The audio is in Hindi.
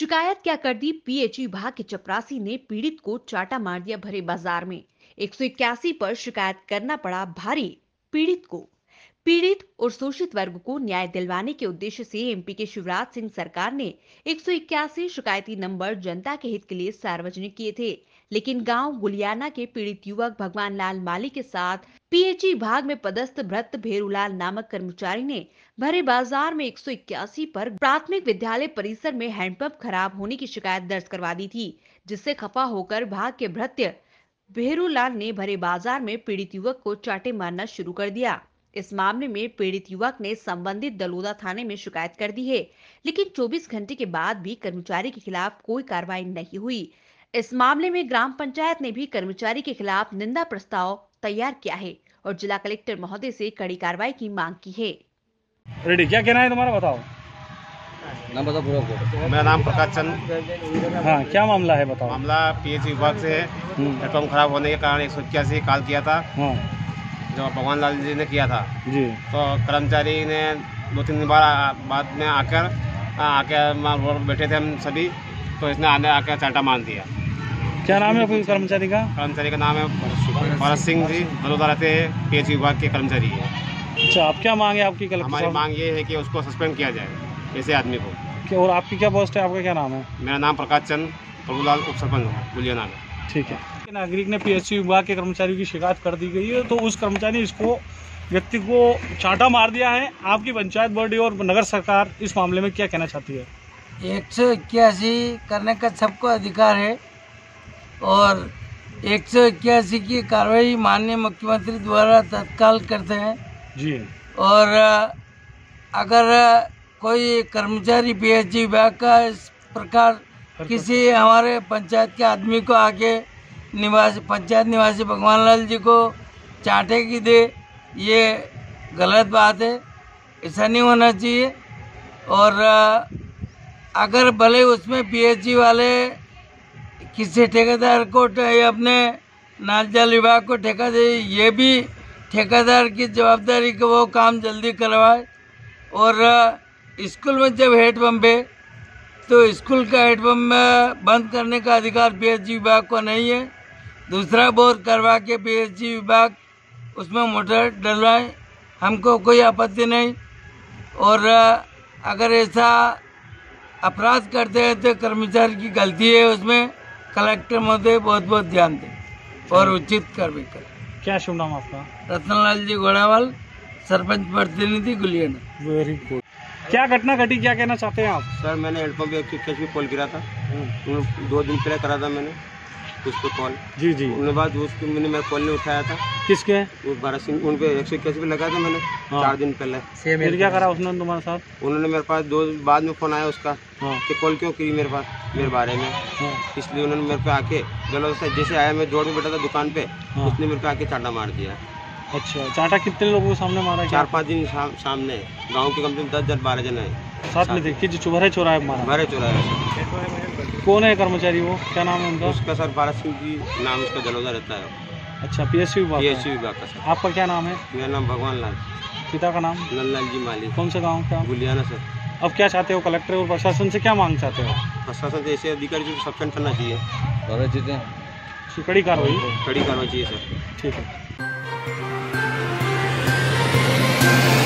शिकायत क्या कर दी, पीएचई विभाग के चपरासी ने पीड़ित को चाटा मार दिया भरे बाजार में। 181 पर शिकायत करना पड़ा भारी। पीड़ित और शोषित वर्ग को न्याय दिलवाने के उद्देश्य से एमपी के शिवराज सिंह सरकार ने 181 शिकायती नंबर जनता के हित के लिए सार्वजनिक किए थे, लेकिन गांव गुलियाना के पीड़ित युवक भगवान लाल माली के साथ पीएचई विभाग में पदस्थ भ्रत भेरूलाल नामक कर्मचारी ने भरे बाजार में 181 पर प्राथमिक विद्यालय परिसर में हैंडपंप खराब होने की शिकायत दर्ज करवा दी थी, जिससे खफा होकर विभाग के भृत्य भेरूलाल ने भरे बाजार में पीड़ित युवक को चाटे मारना शुरू कर दिया। इस मामले में पीड़ित युवक ने संबंधित दलोदा थाने में शिकायत कर दी है, लेकिन 24 घंटे के बाद भी कर्मचारी के खिलाफ कोई कार्रवाई नहीं हुई। इस मामले में ग्राम पंचायत ने भी कर्मचारी के खिलाफ निंदा प्रस्ताव तैयार किया है और जिला कलेक्टर महोदय से कड़ी कार्रवाई की मांग की है। रेडी, क्या कहना है तुम्हारा, बताओ। नाम बताओ पूरा। मेरा नाम प्रकाश चंद। हाँ, क्या मामला है, बताओ। मामला पीएचई विभाग से है। हेडपंप खराब होने के कारण 181 कॉल किया था। हाँ। जो भगवान लाल जी ने किया था जी। तो कर्मचारी ने 2-3 बार बाद में आके बैठे थे हम सभी, तो इसने आके चाटा मार दिया। क्या नाम है आपके कर्मचारी का? कर्मचारी का नाम है भरत सिंह जी, बड़ौदा रहते हैं, पीएचई विभाग के कर्मचारी है। अच्छा, आप क्या मांग है आपकी कलेक्टर? हमारी मांग ये है कि उसको सस्पेंड किया जाए, ऐसे आदमी को। और आपकी क्या पोस्ट है, आपका क्या नाम है? मेरा नाम प्रकाश चंद, प्रभुलाल उप सरपंच गुलियाना में। ठीक है। नागरिक ने पीएचई विभाग के कर्मचारी की शिकायत कर दी गई है, तो उस कर्मचारी व्यक्ति को चाटा मार दिया है। आपकी पंचायत बॉडी और नगर सरकार इस मामले में क्या कहना चाहती है? 181 करने का सबको अधिकार है और 181 की कार्रवाई माननीय मुख्यमंत्री द्वारा तत्काल करते हैं जी। और अगर कोई कर्मचारी पीएचई विभाग का इस प्रकार किसी हमारे पंचायत के आदमी को आके पंचायत निवासी भगवान लाल जी को चाटे की दे, ये गलत बात है, ऐसा नहीं होना चाहिए। और अगर भले उसमें पीएचई वाले किसी ठेकेदार को अपने नाल जल विभाग को ठेका दे, ये भी ठेकेदार की जवाबदारी कि वो काम जल्दी करवाए। और स्कूल में जब हेडपम्प है तो स्कूल का हेडपम्प बंद करने का अधिकार पीएचई विभाग को नहीं है। दूसरा बोर करवा के पीएचई विभाग उसमें मोटर डलवाए, हमको कोई आपत्ति नहीं। और अगर ऐसा अपराध करते हैं तो कर्मचारी की गलती है, उसमें कलेक्टर महोदय बहुत बहुत ध्यान दें और उचित कार्रवाई करें। क्या शुभ नाम आपका? रतनलाल जी घोड़ावाल, सरपंच प्रतिनिधि गुलियाना। Very good. क्या घटना घटी, क्या कहना चाहते हैं आप? सर, मैंने हेडपम्प 181 में कॉल किया था। 2 दिन पहले करा था मैंने उसको कॉल। जी जी। उनके बाद उसको मैंने मेरा कॉल नहीं उठाया था। किसके? वो भरत सिंह, उन पे 181 पे लगा था मैंने। हाँ। 4 दिन पहले। फिर क्या करा उसने तुम्हारे साथ? उन्होंने मेरे पास बाद में फोन आया उसका। हाँ। कि कॉल क्यों की मेरे पास मेरे बारे में। हाँ। इसलिए उन्होंने मेरे पे आके जैसे आया, मैं जोड़ में बैठा था दुकान पे। हाँ। उसने मेरे पे आके चाटा मार दिया। अच्छा, चाटा कितने लोगों के सामने मारा? 4-5 दिन सामने। गाँव के कम से कम 10-12 जन है साथ में थे कि चुभरे चौराहे मारा? भरे चौराहे। कौन है कर्मचारी, वो क्या नाम है उनका? उसका सर भारत सिंह जी नाम, उसका जलौदा रहता है। अच्छा, पीएचई विभाग का सर। आपका क्या नाम है? मेरा नाम भगवान लाल। पिता का नाम? नंदलाल जी माली। कौन से गाँव का? गुलियाना सर। अब क्या चाहते हो, कलेक्टर और प्रशासन से क्या मांग चाहते हो? प्रशासन से ऐसे अधिकारी को सस्पेंड करना चाहिए, कड़ी कार्रवाई चाहिए सर। ठीक है।